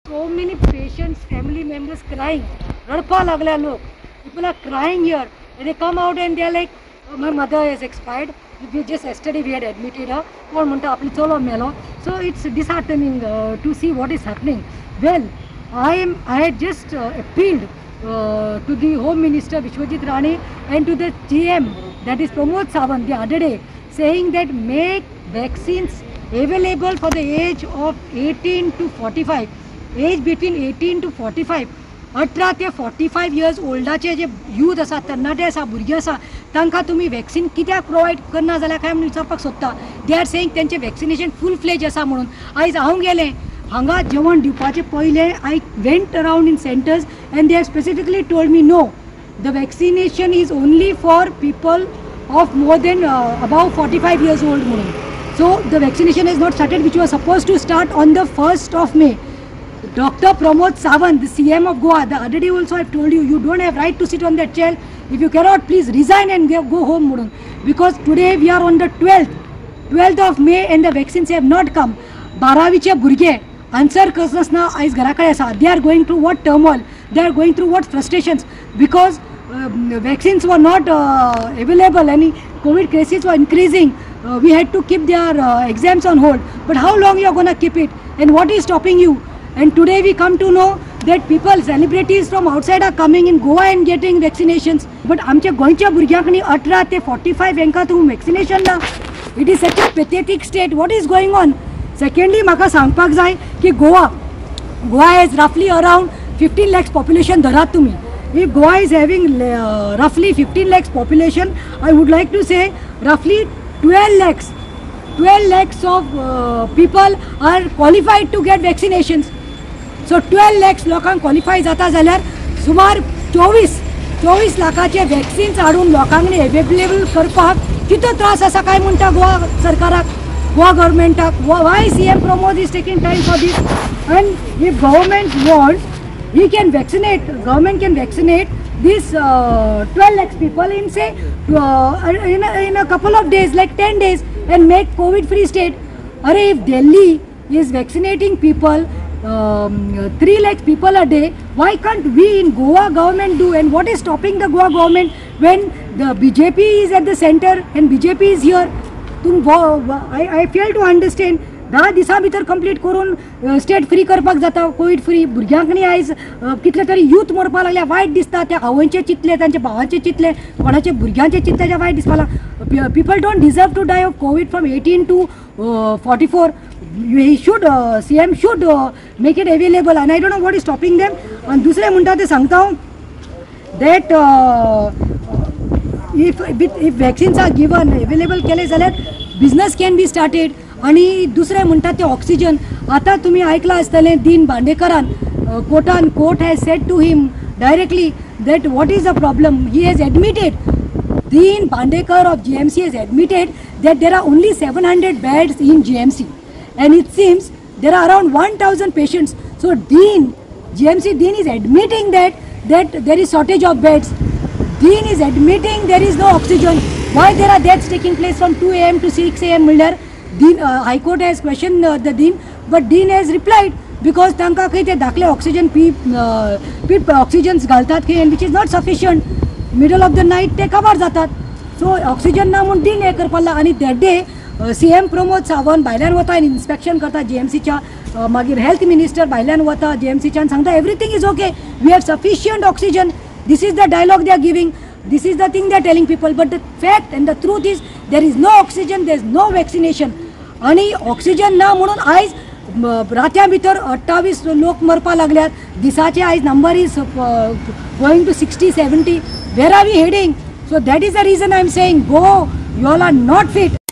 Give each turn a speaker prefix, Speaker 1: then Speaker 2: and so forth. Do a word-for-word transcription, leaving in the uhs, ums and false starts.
Speaker 1: So many patients, family members crying. Radpa lagla log. People are crying here. And they come out and they are like, oh, my mother has expired. We just yesterday we had admitted her. So it's disheartening uh, to see what is happening. Well, I am. I had just uh, appealed uh, to the Home Minister Vishwajit Rane and to the G M, that is Pramod Sawant, the other day, saying that make vaccines available for the age of eighteen to forty-five. Age between eighteen to forty-five. अठरा ते forty-five years ओल्डाचे जे youth आसा, तरणाटे आसा, भुरगे आसा, तांकां तुमी vaccine कित्याक प्रोवायड करना जाल्यार काय म्हणून विचारपाक सोदता. दे आर सेयिंग तेंचे वॅक्सिनेशन फूल फ्लेज आसा म्हणून. आयज हांव गेलें हांगा जेवण दिवपाचे पयले I went around in centres and they have specifically told me no, the vaccination is only for people of more than above forty-five years old म्हणून. So the vaccination is not started which was suppose to start on the first of May. Doctor Pramod Sawant, the C M of Goa, the other day also I have told you, you don't have right to sit on that chair. If you cannot, please resign and go home. Because today we are on the twelfth of May and the vaccines have not come. Baraviche burge answer kasna ais garakade asa. They are going through what turmoil, they are going through what frustrations, because uh, vaccines were not uh, available. Any COVID cases were increasing. Uh, we had to keep their uh, exams on hold. But how long you are going to keep it, and what is stopping you? And today we come to know that people, celebrities from outside are coming in Goa and getting vaccinations. But आमच्या गोंयच्या भुरग्यांकनी अठरा ते forty-five हांकां तूं vaccination ना. It is such a pathetic state. What is going on? Secondly, म्हाका सांगपाक जाय की Goa Goa has roughly around fifteen lakhs population धरात तुमी. If Goa is having uh, roughly fifteen lakhs population, I would like to say roughly twelve lakhs twelve lakhs of uh, people are qualified to get vaccinations. So twelve lakhs लोकांक qualify जाता जाल्यार सुमार चोवीस लाखाचे vaccines हाडून लोकांनी available करपाक कितो त्रास आसा काय म्हणटा गोवा सरकाराक, गोवा गव्हर्मेंटाक. Why C M Pramod is taking time for this? And if government wants, he can vaccinate, government can vaccinate these uh, twelve lakhs people in say uh, in, a, in a couple of days, like ten days, and make COVID free state. Are if Delhi is vaccinating people um, three lakhs people a day, why can't we in Goa government do? And what is stopping the Goa government when the B J P is at the center and B J P is here? tum I, I fail to understand. दहा दिसां भितर complete करून state free करपाक जाता, Covid free. भुरग्यांकनी आयज कितले तरी youth मरपा लागल्या, वायट दिसता. त्या आवयचे चितले, तांच्या भावाचे चितले, कोणाचे भुरग्यांचे चितले, जे वायट दिसपाक लागला. People don't deserve to die of COVID from eighteen to forty-four. He should C M should make it available, and I don't know what is stopping them. आनी दुसरें म्हणटा ते सांगता हांव that if if vaccines are given available केले जाल्यार business can be started. आणि दुसरें म्हणटा ते ऑक्सिजन. आतां तुमी आयकलां आसतलें दीन बांदेकरान कोर्टान court has said to him directly that what is the problem. He has admitted, Deen Bandekar of G M C has admitted that there are only seven hundred beds in G M C, and it seems there are around one thousand patients. So Deen, G M C Deen is admitting that that there is shortage of beds. Deen is admitting there is no oxygen. Why there are deaths taking place from two A M to six A M Mulder? Deen, uh, High Court has questioned uh, the Deen, but Deen has replied because तांकां खंय ते धाकले oxygen P P oxygens घालतात खंय, and which is not sufficient. Middle of the night ते cover जातात. So oxygen ना म्हणून Deen हे करपाक लागला. आनी that day C M Pramod Sawant भायल्यान वता आनी इन्स्पेक्शन करता जीएमसीच्या. मागीर हेल्थ मिनिस्टर भायल्यान वता जीएमसीच्या आनी सांगता everything is okay, we have sufficient oxygen. This is the dialogue they are giving. This is the thing they are telling people. But the fact and the truth is there is no oxygen, there is no vaccination. आणि oxygen ना म्हणून आयज रात्या भितर अठ्ठावीस लोक मरपा लागल्यात. दिसाचे आयज number is going to sixty seventy. Where are we heading? So that is the reason I am saying go, you all are not fit.